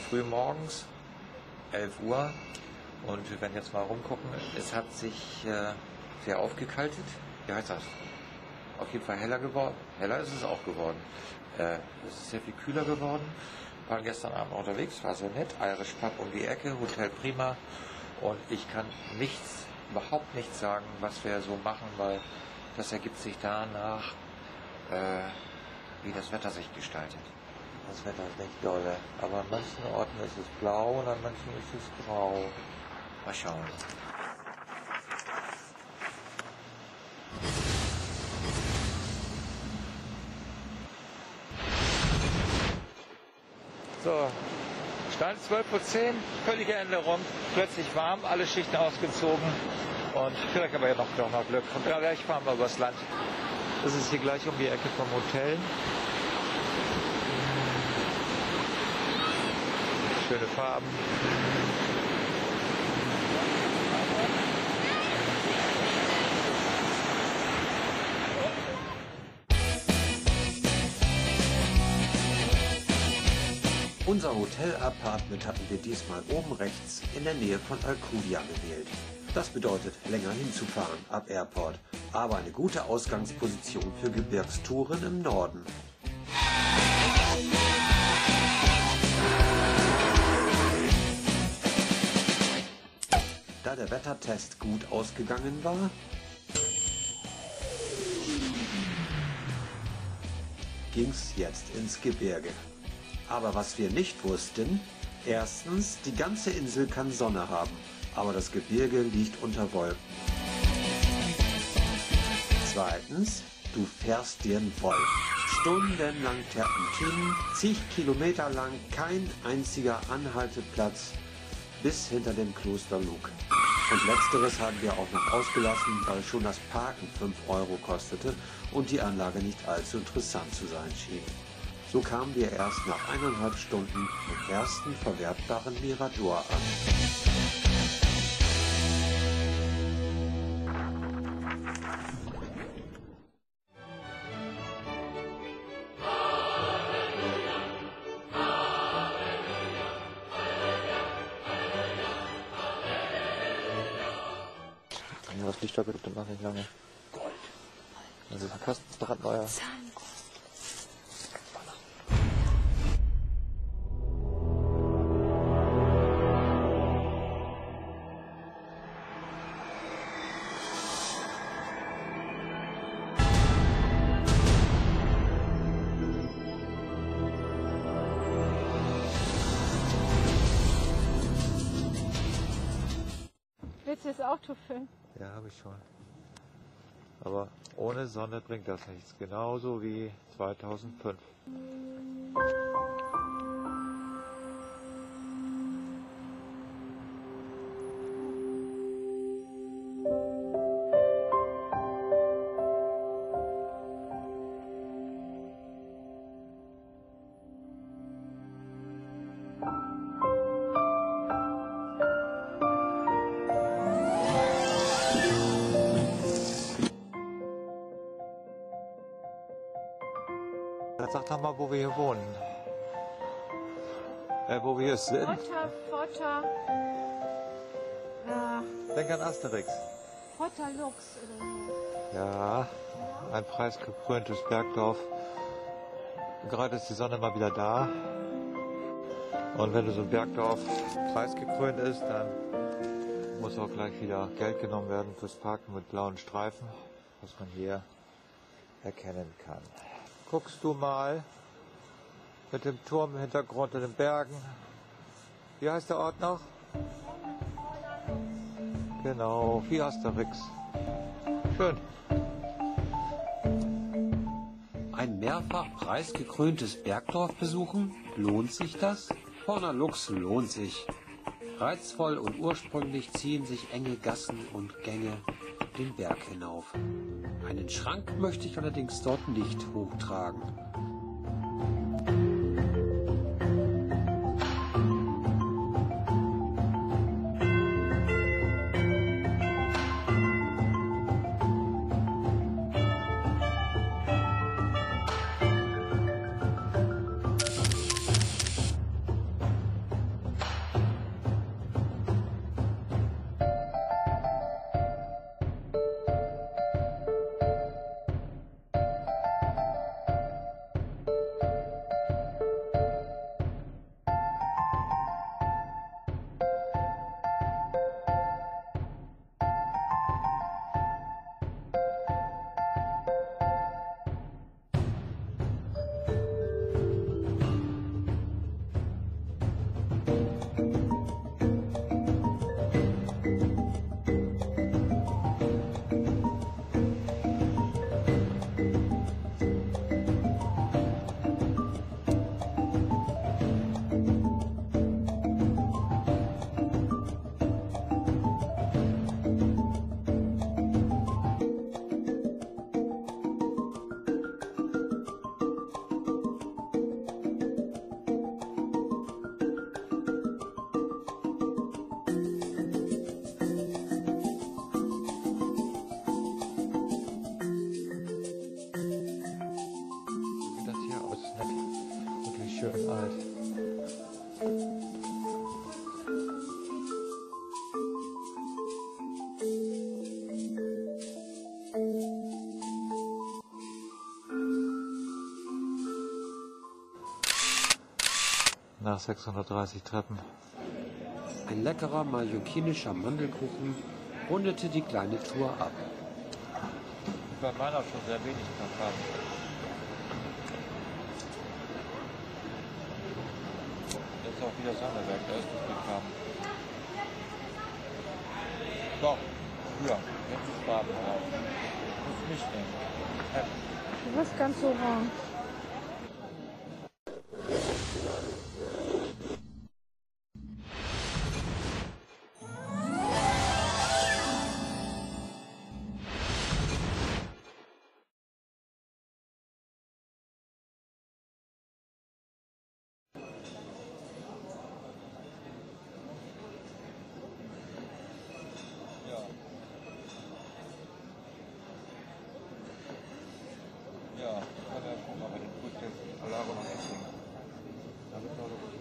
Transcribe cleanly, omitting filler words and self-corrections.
früh morgens, 11 Uhr. Und wir werden jetzt mal rumgucken. Es hat sich sehr aufgekaltet. Wie heißt das? Auf jeden Fall heller geworden. Heller ist es auch geworden. Es ist sehr viel kühler geworden. Wir waren gestern Abend unterwegs, war sehr nett. Irish Pub um die Ecke, Hotel Prima. Und ich kann überhaupt nichts sagen, was wir so machen, weil das ergibt sich danach, wie das Wetter sich gestaltet. Das Wetter ist nicht dolle, aber an manchen Orten ist es blau und an manchen ist es grau. Mal schauen. So, Stand 12:10 Uhr, völlige Änderung, plötzlich warm, alle Schichten ausgezogen und vielleicht aber ja noch mal Glück. Und gleich fahren wir übers Land. Das ist hier gleich um die Ecke vom Hotel. Schöne Farben. Unser Hotel-Apartment hatten wir diesmal oben rechts in der Nähe von Alcudia gewählt. Das bedeutet, länger hinzufahren ab Airport, aber eine gute Ausgangsposition für Gebirgstouren im Norden. Da der Wettertest gut ausgegangen war, ging's jetzt ins Gebirge. Aber was wir nicht wussten, erstens, die ganze Insel kann Sonne haben, aber das Gebirge liegt unter Wolken. Zweitens, du fährst dir einen Wolf. Stundenlang Terpentinen, zig Kilometer lang kein einziger Anhalteplatz bis hinter dem Kloster Luque. Und letzteres haben wir auch noch ausgelassen, weil schon das Parken 5 Euro kostete und die Anlage nicht allzu interessant zu sein schien. So kamen wir erst nach 1,5 Stunden im ersten verwertbaren Mirador an. Ja, das Licht wird noch nicht lange. Gold. Also der Kasten ist brandneuer. Willst du das Auto filmen? Ja, habe ich schon. Aber ohne Sonne bringt das nichts. Genauso wie 2005. Jetzt sag doch mal, wo wir hier wohnen. Wo wir hier sind. Fotta. Denk an Asterix. Fotta Lux oder so. Ja, ein preisgekröntes Bergdorf. Gerade ist die Sonne mal wieder da. Und wenn du so ein Bergdorf preisgekrönt ist, dann muss auch gleich wieder Geld genommen werden fürs Parken mit blauen Streifen, was man hier erkennen kann. Guckst du mal mit dem Turm im Hintergrund in den Bergen. Wie heißt der Ort noch? Genau, wie Asterix. Schön. Ein mehrfach preisgekröntes Bergdorf besuchen? Lohnt sich das? Fotta Lux lohnt sich. Reizvoll und ursprünglich ziehen sich enge Gassen und Gänge den Berg hinauf. Einen Schrank möchte ich allerdings dort nicht hochtragen. schön alt. Nach 630 Treppen. Ein leckerer mallorquinischer Mandelkuchen rundete die kleine Tour ab. Bei meiner schon sehr wenig Kakao. Das ist auch wieder Sonderberg, da ist nicht gekommen. Doch, ja, jetzt ist Farben drauf. Muss nicht nehmen. Du bist ganz orange. Ja, kann ja schon mal bei den Früchten Alarm noch essen. Da wird noch